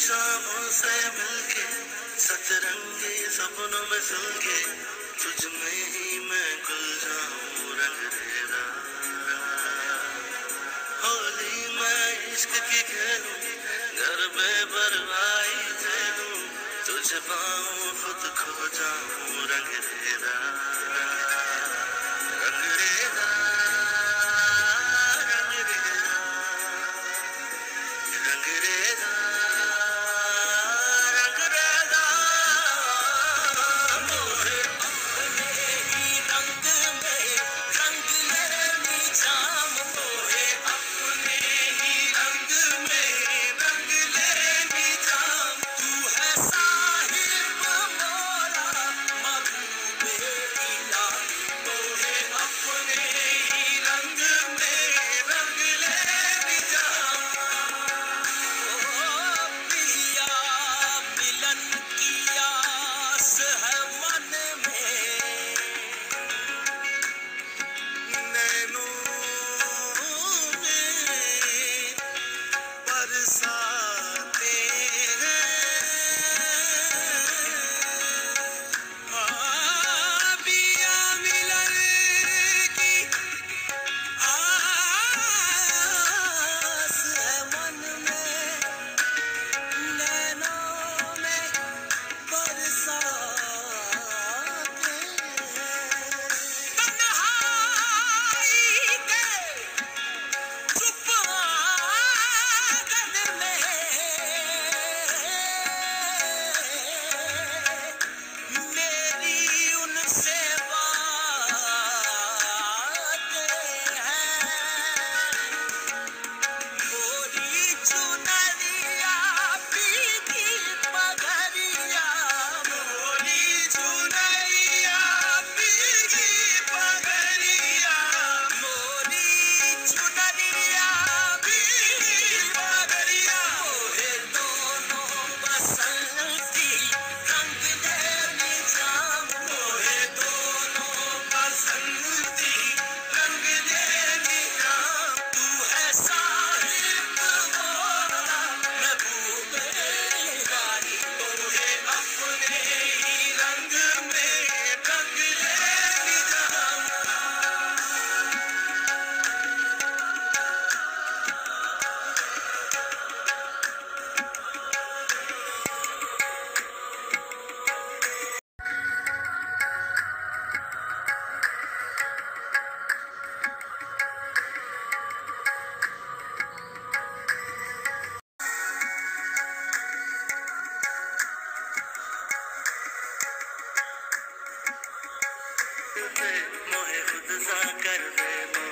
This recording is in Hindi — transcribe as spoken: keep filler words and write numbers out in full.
शामों से मिलके सतरंगी सपनों में सुलगे तुझ में ही मैं खुल जाऊं रंग रेगा। होली मैं इश्क की खेलूं घर बेपरवाही झेलूं तुझे पाऊं खुद खो जाऊं रंग रेगा। रंग रेगा रंग रेगा रंग रेगा रंग रेगा। मोरे अपने ही रंग में रंग ले जाम मोरे अपने ही रंग में रंग ले जाम। तू है साहिब मोरा महबूबे इलाही मोरे अपने ही रंग में रंग ले जाम। ओ पिया मिलन की आस है मन में नैनों में बरसाते हैं। हाँ पिया मिलन की आस है मन में नैनों में बरसाते हैं। तन्हाई के चुप आंगन में मेरी उनसे बातें हैं। मोरी चुनरिया पीकी पगरिया मोरी चुनरिया पीकी पगरिया मोरी चुनरिया पीकी पगरिया। मोहे दोनों बसंती रंग ले जाम मोहे दोनों बसंती रंग ले जाम। तू है साहिब मोरा महबूबे इलाही मोहे अपने ही रंग में रंग ले जाम। मोहे खुद सा कर दे।